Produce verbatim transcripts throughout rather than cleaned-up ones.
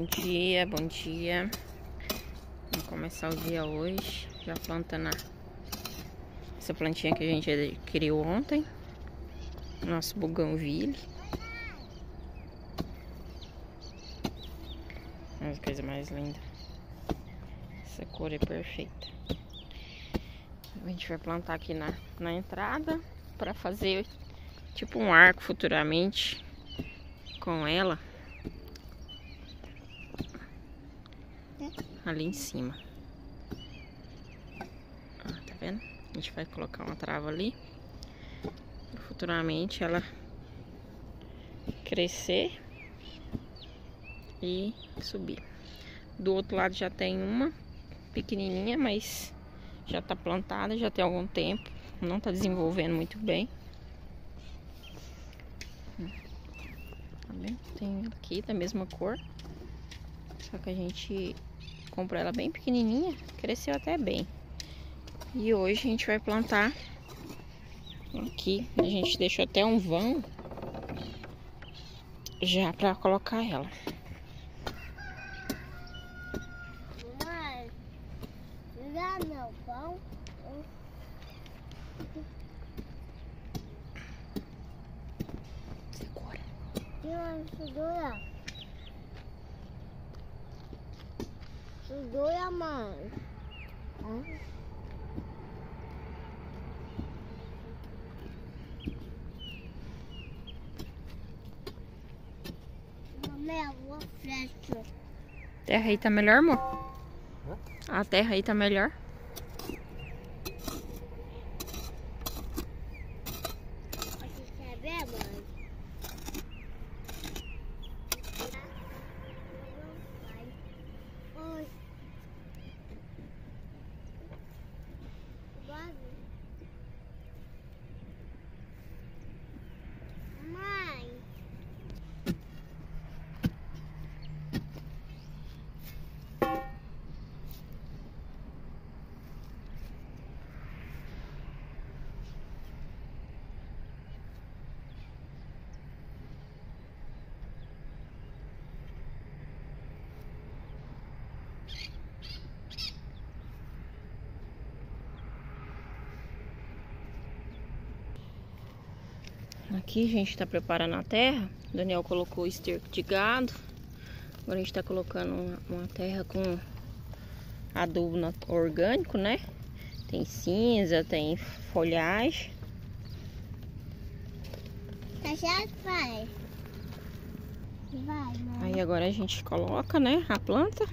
Bom dia, bom dia. Vamos começar o dia hoje, já plantando a... essa plantinha que a gente adquiriu ontem. Nosso bougainville. Olha que coisa mais linda. Essa cor é perfeita. A gente vai plantar aqui na, na entrada para fazer tipo um arco futuramente com ela. Ali em cima. Ó, tá vendo? A gente vai colocar uma trava ali. E futuramente ela crescer e subir. Do outro lado já tem uma pequenininha, mas já tá plantada, já tem algum tempo. Não tá desenvolvendo muito bem. Tá vendo? Tem aqui da mesma cor. Só que a gente comprou ela bem pequenininha, cresceu até bem. E hoje a gente vai plantar aqui. A gente deixou até um vão já para colocar ela. Mãe, já meu pão. Segura. E uma segura. Segura, mãe. Hã? Mamãe, eu vou flecha. Terra aí tá melhor, amor? A terra aí tá melhor? Você quer ver, mãe? Oi. Mãe. Aqui a gente tá preparando a terra. O Daniel colocou esterco de gado. Agora a gente tá colocando uma, uma terra com adubo orgânico, né? Tem cinza, tem folhagem. Tá certo, pai? Vai, mãe. Aí agora a gente coloca, né, a planta.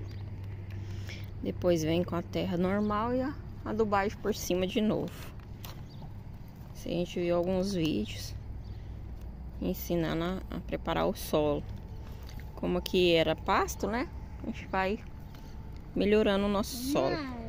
Depois vem com a terra normal e a adubagem por cima de novo. A gente viu alguns vídeos ensinando a, a preparar o solo. Como aqui era pasto, né? A gente vai melhorando o nosso solo. Mãe.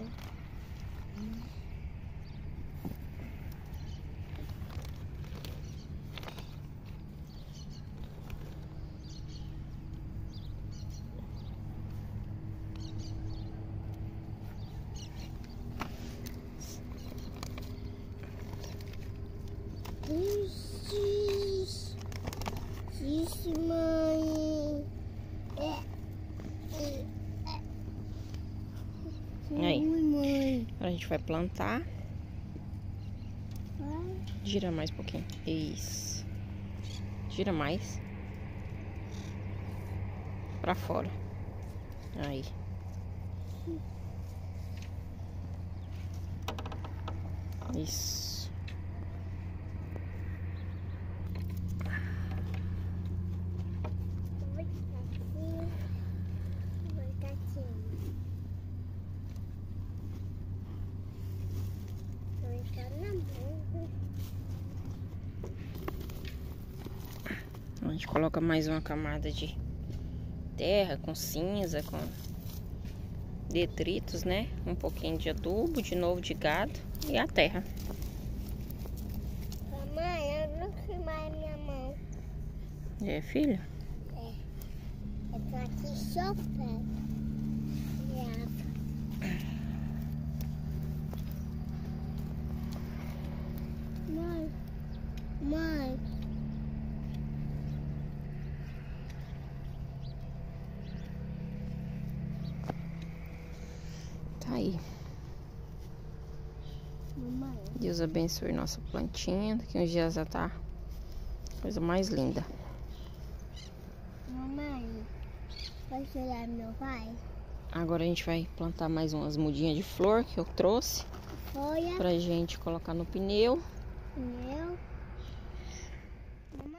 Ixi, ixi, mãe. É, é, é. Aí. Ui, mãe. Agora a gente vai plantar. Vai. Gira mais um pouquinho. Isso. Gira mais. Pra fora. Aí. Isso. Vou ficar aqui. Vou ficar aqui. Vou ficar na mão. A gente coloca mais uma camada de terra com cinza, com detritos, né? Um pouquinho de adubo, de novo de gado e a terra. Mamãe, eu não sei mais minha mão. É, filho? É. Eu tô aqui sofrendo. Mãe. Mãe. Aí. Mamãe. Deus abençoe nossa plantinha. Daqui uns dias já tá coisa mais linda. Mamãe, pode olhar meu pai? Agora a gente vai plantar mais umas mudinhas de flor que eu trouxe Folha. pra gente colocar no pneu. Meu. Mamãe.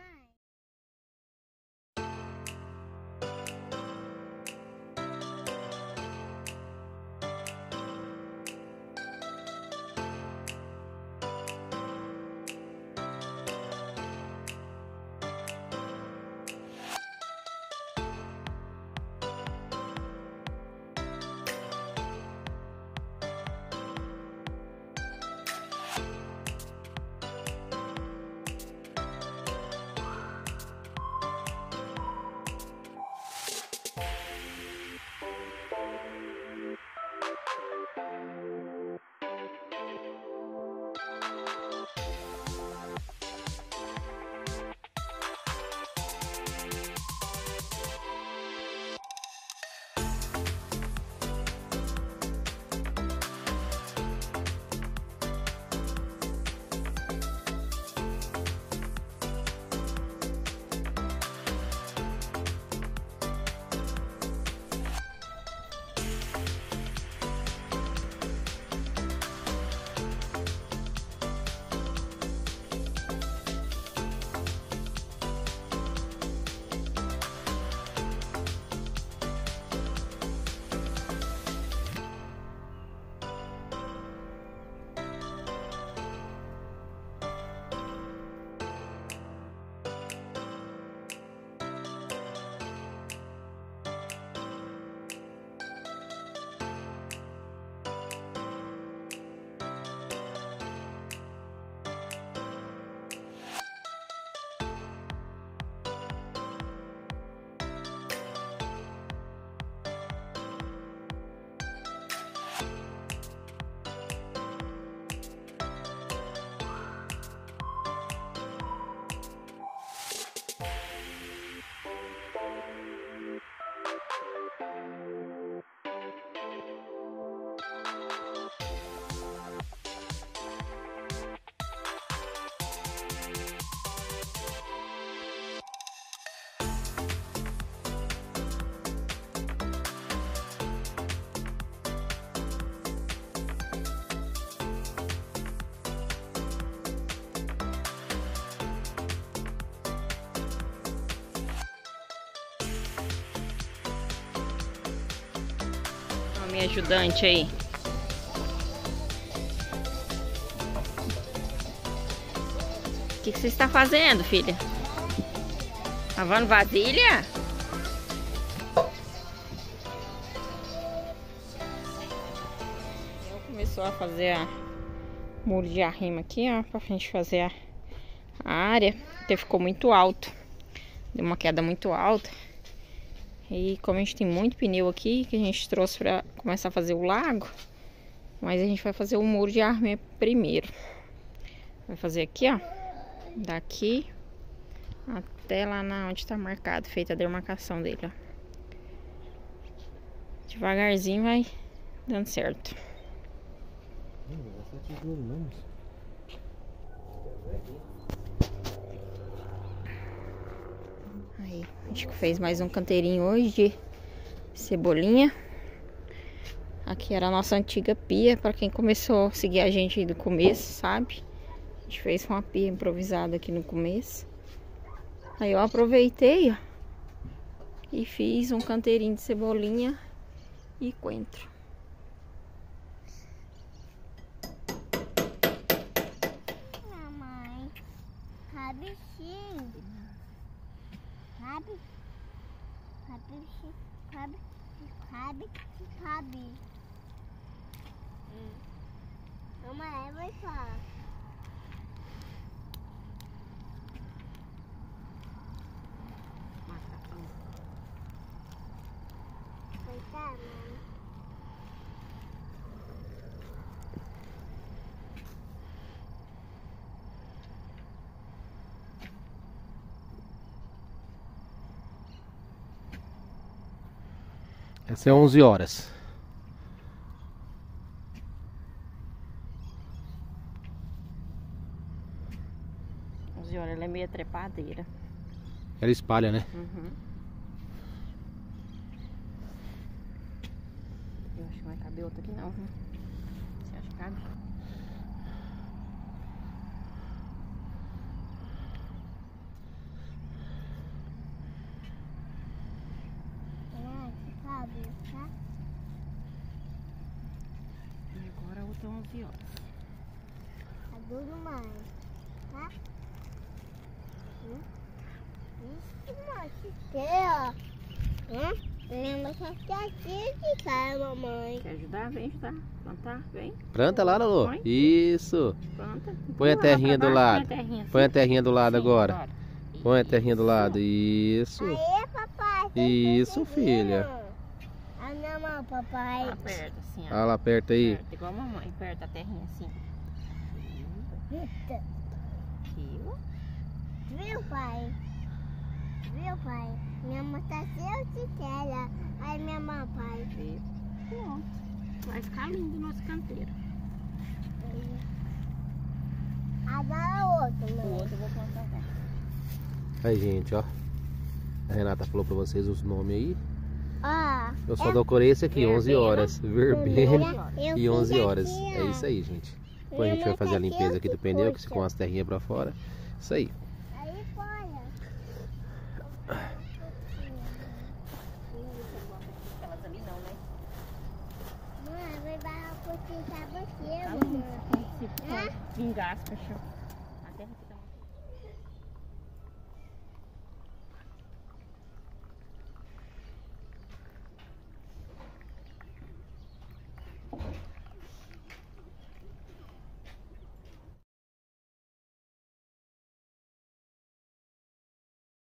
Minha ajudante aí. O que, que você está fazendo, filha? Lavando vasilha? Eu começou a fazer a muro de arrimo aqui, ó, pra gente fazer a, a área, porque ficou muito alto. Deu uma queda muito alta. E como a gente tem muito pneu aqui, que a gente trouxe pra começar a fazer o lago, mas a gente vai fazer o muro de arame primeiro. Vai fazer aqui, ó, daqui até lá na onde tá marcado, feita a demarcação dele, ó. Devagarzinho vai dando certo. Aí, a gente fez mais um canteirinho hoje de cebolinha. Aqui era a nossa antiga pia, para quem começou a seguir a gente do começo, sabe? A gente fez uma pia improvisada aqui no começo. Aí eu aproveitei, ó, e fiz um canteirinho de cebolinha e coentro. Mamãe, cabe sim. Cabe. Cabe sim. Cabe. Cabe. Cabe. Hum. Mamãe, vai falar. Vai cá, mãe. Essa é onze horas. trepadeira. Ela espalha, né? Uhum. Eu acho que vai caber outra aqui não, viu? Você acha que cabe? Ah, que cabe, tá? E agora outra onze horas. Tá duro mais, tá? Hum? Isso, moço, que ó. Hum? Lembra só que aqui de cara, mamãe. Quer ajudar? Vem ajudar. Plantar? Vem. Planta lá, Lolo. Põe. Isso. Planta. Põe a Empurra lá terrinha pra do baixo, lado. Põe a terrinha, assim. Põe a terrinha do lado Sim, agora. bora. Põe a terrinha do Isso. lado. Isso. Aê, papai. tá Isso, conseguindo. filha. A minha mão, papai. Aperta assim, ó. Olha lá perto aí. Aperta, igual a mamãe. Aperta a terrinha assim. Eita. Aqui, ó. Viu, pai? Viu, pai? Minha mão tá cheia de tela. Aí, minha mão, pai. Isso. Pronto. Vai ficar lindo o nosso canteiro. Agora o outro, O mãe. outro eu vou plantar já. Aí, gente, ó. A Renata falou pra vocês os nomes aí. Ó. Eu só decorei esse aqui, onze Verbena. horas. Verbena eu e fiz onze horas. aqui, É ó. isso aí, gente. Depois a gente Minha vai mãe fazer a tá limpeza cheia aqui de do pneu, que coisa. ficou umas terrinhas pra fora. Isso aí. Aí, fora. Aquelas ali não, né? Mãe, vai barrar por pra você, Tá mãe. lindo. Se Hã? vingar as cachorras.